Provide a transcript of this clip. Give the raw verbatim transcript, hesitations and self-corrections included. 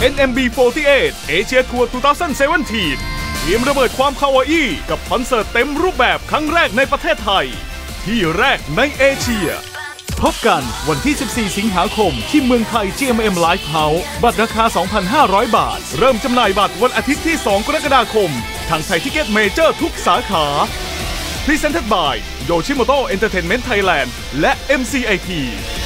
เอ็น เอ็ม บี สี่สิบแปด Asia Tour สองพันสิบเจ็ดทีมระเบิดความคาวาอี้กับคอนเสิร์ตเต็มรูปแบบครั้งแรกในประเทศไทยที่แรกในเอเชียพบกันวันที่สิบสี่สิงหาคมที่เมืองไทย จี เอ็ม เอ็ม Live House บัตรราคา สองพันห้าร้อย บาทเริ่มจำหน่ายบัตรวันอาทิตย์ที่ สอง กรกฎาคมทางไทยทิเก็ตเมเจอร์ทุกสาขา Presented by Yoshimoto Entertainment Thailand และ เอ็ม ซี ไอ ที